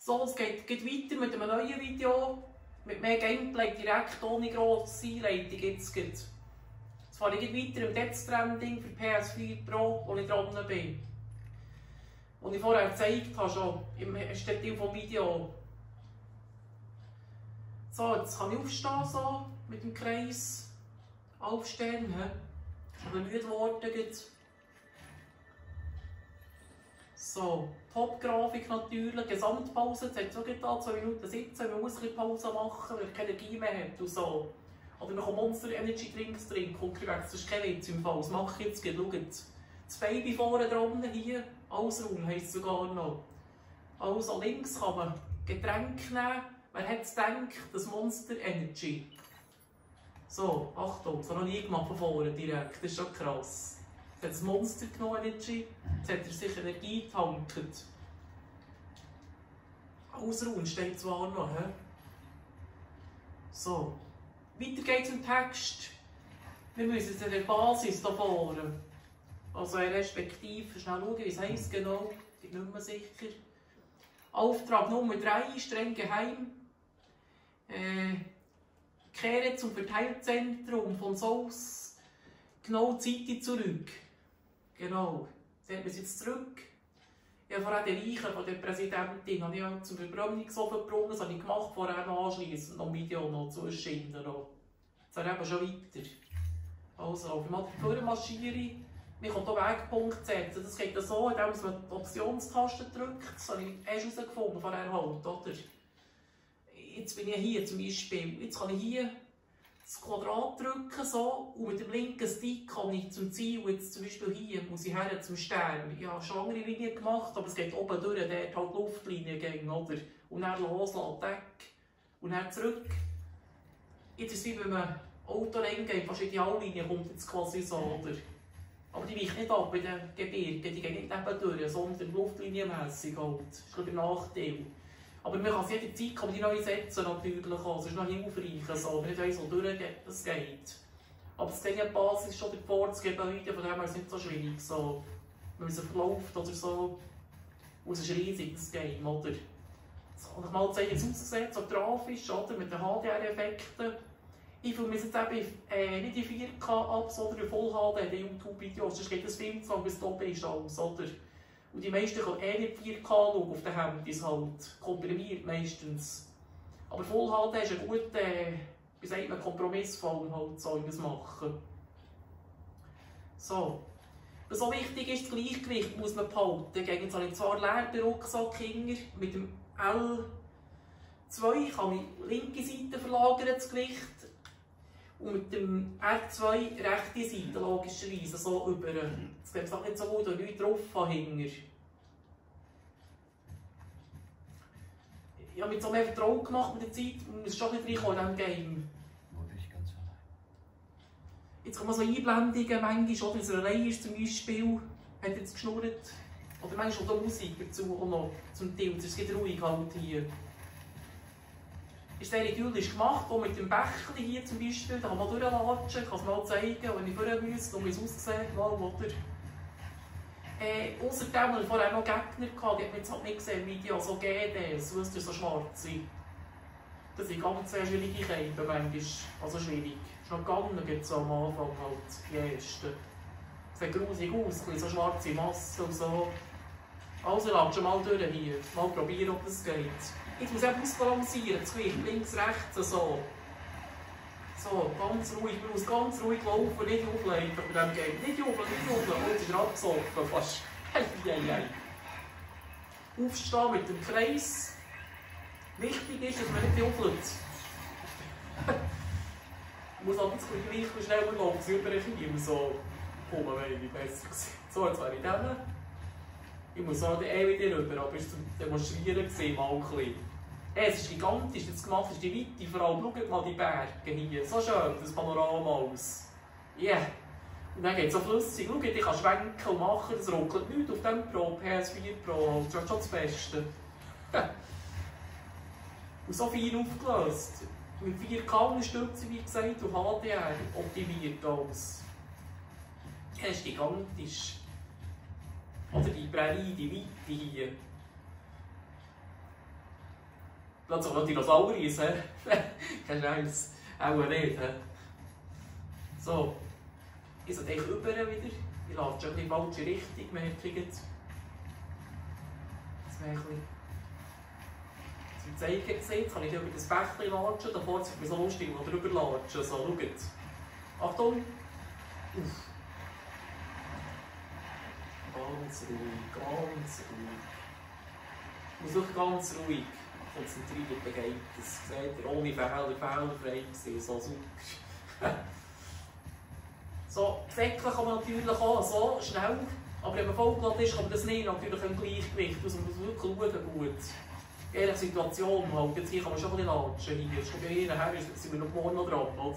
So, es geht weiter mit einem neuen Video, mit mehr Gameplay, direkt ohne grosse Einleitung. Jetzt fahre ich weiter im Death Stranding für PS4 Pro, wo ich dran bin. Und ich vorher gezeigt habe, schon im ersten Teil des Videos. So, jetzt kann ich aufstehen, so, mit dem Kreis. Aufstehen, ich bin müde geworden. So, Top-Grafik natürlich, Gesamtpause, jetzt hat es auch getan, 2 Minuten sitzen, man muss ein bisschen Pause machen, weil man keine Energie mehr hat und so. Oder man kann Monster Energy Drinks trinken, und das ist kein Witz im Fall, das mache ich jetzt, schaut. Das Baby vorne dran hier, Allsraum heisst es sogar noch. Also links kann man Getränke nehmen, wer hat es gedacht, das Monster Energy. So, Achtung, das habe ich noch nie gemacht von vorne direkt, das ist schon krass. Jetzt hat das Monster genommen, Energy, jetzt hat er sich Energie getankt. Ausruhen steht zwar noch, he? So, weiter geht's im Text. Wir müssen jetzt an der Basis hier vorne. Also respektive, schnell schauen, wie es heisst genau, ich bin nicht mehr sicher. Auftrag Nummer 3, streng geheim. Kehre zum Verteilzentrum von Souls genau Zeit zurück. Genau, jetzt hat man es jetzt zurück. Ich habe vorher den Reichen von der Präsidentin habe ich zum Verbrennungsofen gebrungen, das habe ich gemacht, vorher noch anschliessend noch ein Video noch zu erschienen. Jetzt sind wir schon weiter. Also, auf die Vormarschiere, man kann hier Wegpunkt setzen. Das geht so, indem man die Optionstaste drückt. Das habe ich erst herausgefunden, vorher halt, oder? Jetzt bin ich hier zum Beispiel. Jetzt kann ich hier das Quadrat drücken so, und mit dem linken Stick kann ich zum Ziel, jetzt zum Beispiel hier, muss ich her zum Stern. Ich habe schon andere Linien gemacht, aber es geht oben durch, der hat halt Luftlinie gegen, oder? Und dann loslassen, Deck. Und dann zurück. Jetzt ist es wie wenn man Auto lenkt, fast Ideallinie kommt jetzt quasi so, oder? Aber die weicht nicht ab bei den Gebirgen, die gehen nicht nebendurch, sondern luftlinienmässig halt. Das ist ein Nachteil. Aber man kann jederzeit kann man die neu setzen natürlich auch. Es ist noch hilfreich, so. Man nicht weiss, wo durch das geht. Aber das Ding Basis ist schon davor, das Gebäude, von dem her ist es nicht so schwierig. So. Wenn man es verläuft oder so. Und es ist riesig, das Game, oder? Jetzt kann ich mal zeigen, wie es aussieht, so grafisch, oder? Mit den HDR-Effekten. Ich filme es jetzt eben nicht in 4K ab, sondern in Full HD, in YouTube-Videos. Sonst geht das Film zu lang, bis es oben ist, alles, oder? Und die meisten können nicht 4K schauen auf den Handys halt, komprimiert meistens. Aber Full HD ist ein guter, wie sagt man, Kompromissfall halt, so wie wir es machen. So. Was so wichtig ist, das Gleichgewicht muss man behalten. Jetzt habe ich zwar leer den Rucksack hinter, mit dem L2 kann ich linke Seite verlagern, das Gewicht. Und mit dem R2 rechte Seite, logischerweise, so über. Es geht halt nicht so gut, wenn ich nichts drauf habe. Ich habe mir jetzt auch mehr Vertrauen gemacht mit der Zeit und muss schon nicht reinkommen in diesem Game. Jetzt kommen so Einblendungen, manchmal, oder wenn es eine Reihe ist zum Beispiel, hat jetzt geschnurrt. Oder manchmal auch Musik dazu auch noch zum Teil, es geht ruhig halt hier. Ist sehr idyllisch gemacht, auch mit dem Bächli hier zum Beispiel, da kann man durchlatschen, ich kann es mal zeigen, wenn ich vorher müsste, wie es aussieht, mal, oder? Außerdem hatte ich vorher noch Gegner, die hat man jetzt halt nicht gesehen im Video, so GDs, weißt du, so schwarze. Das sind ganz sehr schwierige Kämpfe manchmal, also schwierig. Schnagangen gibt es am Anfang halt, die ersten. Sieht grusig aus, so schwarze Masse und so. Also lass schon mal durch hier, mal probieren, ob das geht. Jetzt muss ich ausbalancieren, das Gewicht links, rechts, so. So, ganz ruhig, man muss ganz ruhig laufen, nicht aufleiten bei diesem Game. Nicht aufleiten, oh, jetzt ist er abgesoffen, fast. Hey. Aufstehen mit dem Kreis. Wichtig ist, dass man nicht auflädt. Man muss halt das Gewicht schneller laufen, sie überrechieren, so. Kommen, wenn ich besser gesehen. So, jetzt wäre ich dann. Ich muss auch wieder rüber, aber es war zum Demonstrieren mal ein bisschen. Es ist gigantisch, das gemacht ist die Weite, vor allem schaut mal die Berge hier, so schön, das Panorama aus. Yeah. Und dann geht es so flüssig, schaut, ich kann schwenken und machen, das ruckelt nichts auf dem Pro, PS4 Pro, das ist schon das Beste. Und so fein aufgelöst. Mit 4K-Unterstützung, wie gesagt, und HDR optimiert alles. Das ist gigantisch. Oder die Prärie, die Weite hier. Plötzlich noch Dinosaurier, hä? Kein Scheiß. Auch nicht, hä? So. Ich sollte eigentlich über wieder. Ich latsche in die falsche Richtung, merke ich jetzt. Jetzt wäre ein bisschen zum Zeigen gesehen. Jetzt kann ich über das Bächlein latschen. Davor ist es so lustig, wo drüber latschen. So, schaut. Achtung! Uff. Ganz ruhig, ganz ruhig. Ich muss wirklich ganz ruhig konzentriert begleiten. Das seht ihr, ohne Fehler, fehlerfrei gewesen. So super. So, säckeln kann man natürlich auch so schnell, aber wenn man vollgeladen ist, kann man das nicht natürlich im Gleichgewicht. Also man muss wirklich schauen, gut. In jeder Situation halt. Jetzt hier kann man schon ein bisschen latschen. Hier ist schon her, jetzt sind wir noch morgen noch dran, oder?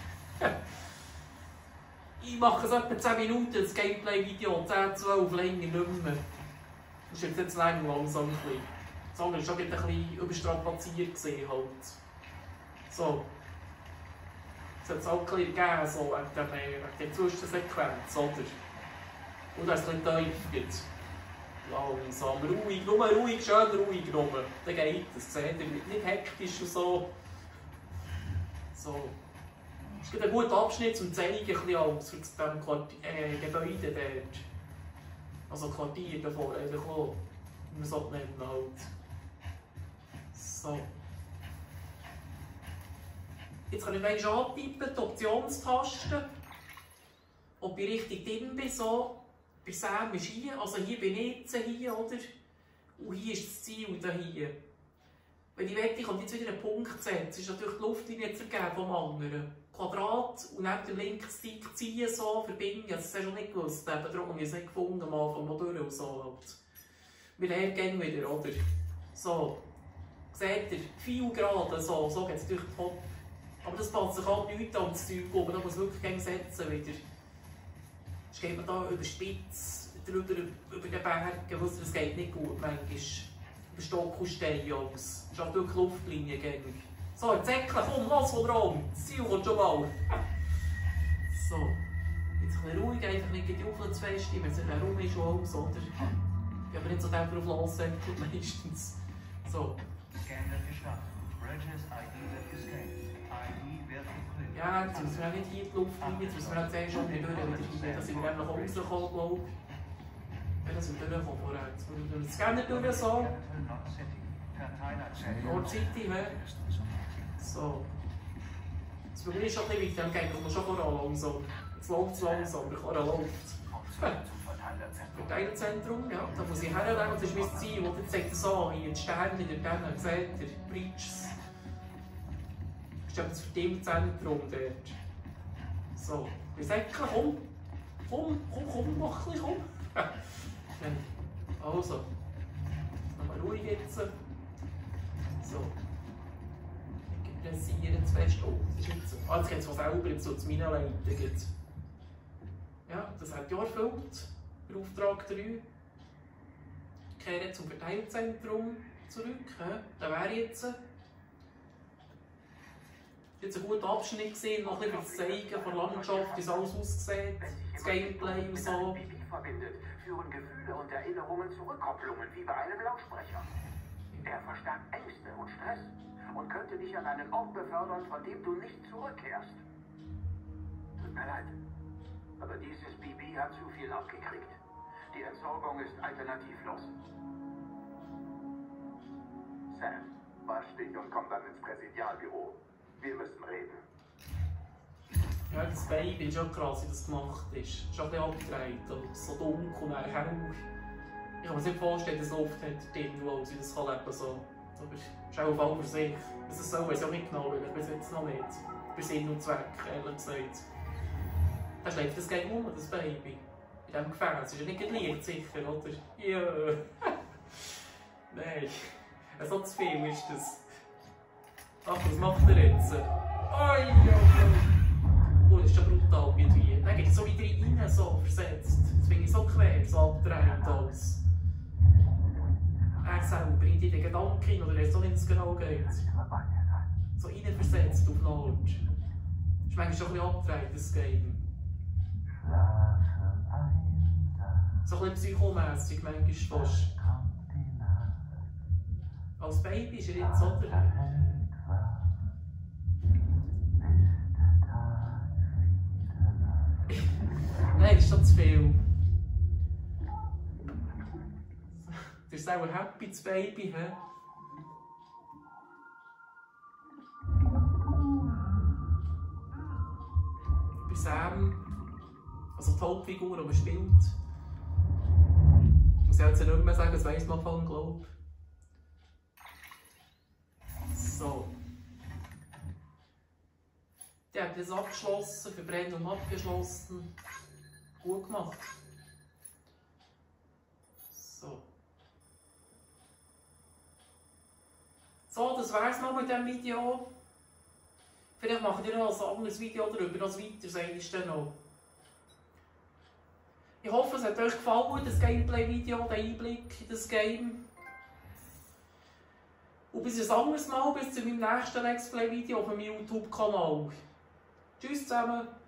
Ich mache es etwa 10 Minuten, das Gameplay-Video, 10, 12, länger nicht mehr. Das ist jetzt lang langsam ein bisschen. Das andere war schon ein bisschen überstrapaziert gesehen halt. So. Es hat es auch ein bisschen gegeben, so wegen der Zwischensequenz, oder? Und das ist ein bisschen tief jetzt. Langsam, ruhig, nur ruhig, schön ruhig rum. Dann geht es, seht ihr, nicht hektisch und so. So. Es gibt einen guten Abschnitt zum Zeigen, ein bisschen alles für das Gebäude dort. Also Quartier davor, einfach auch. Wie man es nennen halt. So. Jetzt kann ich manchmal antippen, die Optionstaste. Ob ich richtig drin bin, so. Bei Sam ist hier, also hier bin ich jetzt hier, oder? Und hier ist das Ziel, da hier. Wenn ich möchte, kann ich jetzt wieder einen Punkt setzen. Ist natürlich die Luftlinie zu vergeben vom anderen. Quadrat und neben dem linken Stick ziehen, so, verbinden. Das hast du schon nicht gewusst. Darum habe ich es nicht gefunden am Anfang mal durch und so halt. Wir lernen gerne wieder, oder? So. Seht ihr? Viel gerade, so geht es durch den Kopf. Aber das passt sich halt nicht an das Zeug oben. Da muss man wirklich gerne setzen wieder. Jetzt geht man da über die Spitze, drüber, über den Berg. Das geht nicht gut manchmal. Über Stock und Steine alles. Das ist halt wirklich Luftlinie gängig. So, jetzt säckeln, komm, los von Raum. Das Ziel kommt schon mal. So. Jetzt ein bisschen ruhig, einfach nicht die Auflage zu fest. Wenn es ein Raum ist, alles, oder? Ich habe nicht so drauf lossäckelt meistens. So. Ja, jetzt müssen wir auch nicht hier die Luft rein, jetzt müssen wir auch zuerst schon wieder durch. Da sind wir nämlich rausgekommen, glaube ich. Ja, da sind wir durchgekommen vorher. Jetzt müssen wir den Scanner durch, so. Nord City, ne? So. Das Problem ist schon ein bisschen weit, dann geht man schon voran langsam. Jetzt läuft es langsam, aber voran läuft. Verteilerzentrum, ja, da muss ich herlegen, das ist mein Ziel. Jetzt zeigt es an, hier die Sterne in der seht ihr, Bridges. Das ist das Verteilzentrum dort. So, wir säckeln, komm, mach ein bisschen, komm. Also, nochmal ruhig jetzt. So. Ich pressiere jetzt fest. Oh, das ist jetzt so. Jetzt geht es von selber, jetzt so zu meinen Leitungen. Ja, das hat ja erfüllt. Der Auftrag 3. Kehren zum Verteilzentrum zurück. Da wäre jetzt. Jetzt ein guter Abschnitt gesehen, noch ein bisschen zeigen von der Landschaft, wie es alles aussieht, das Gameplay und so. Führen Gefühle und Erinnerungen zu Rückkopplungen wie bei einem Lautsprecher. Er verstärkt Ängste und Stress und könnte dich an einen Ort befördern, von dem du nicht zurückkehrst. Tut mir leid, aber dieses BB hat zu viel abgekriegt. Die Entsorgung ist alternativlos. Sam, wasch dich und komm dann ins Präsidialbüro. Wir müssen reden. Ja, das Baby ist schon krass, wie das gemacht ist. Es ist schon ein bisschen abgedreht und so dunkel und hell. Ich kann mir nicht vorstellen, dass es Luft hat drin, wo sie das leben kann. So. Aber es ist auch auf Fall für sich. Das ist so, weiß ich auch nicht genau, weil ich weiß jetzt noch nicht. Für Sinn und Zweck, ehrlich gesagt. Da schläft das Game das Baby. In diesem Gefängnis. Es ist ja nicht leicht, sicher, oder? Ja. Nein. So zu viel ist das. Ach, was macht er jetzt? Oi, oh, das ist schon brutal, wie die. Dann geht es so wieder rein, so versetzt. Jetzt bin ich so quer, so abgedreht alles. Er selber, in die Gedanken, oder weißt du nicht, wie es genau geht. So rein versetzt auf Nord. Das ist manchmal schon ein bisschen abgedreht, das Game. So ein bisschen psychomässig, manchmal fast. Als Baby ist er jetzt, oder? Nein, ist schon zu viel. Das ist auch ein happy, das Baby, hä? Bei Sam, also die Hauptfigur, die man spielt. Ich muss jetzt nicht mehr sagen, das weiss man von, glaube ich. So. Die haben das abgeschlossen, Verbrennung abgeschlossen. Gut gemacht. So. So, das wär's noch mit diesem Video. Vielleicht mache ich noch ein anderes Video darüber, noch weiter, sage ich dann noch. Ich hoffe, es hat euch gefallen, das Gameplay-Video, der Einblick in das Game. Und bis ein anderes Mal, bis zu meinem nächsten Let's Play-Video auf meinem YouTube-Kanal. Tschüss zusammen!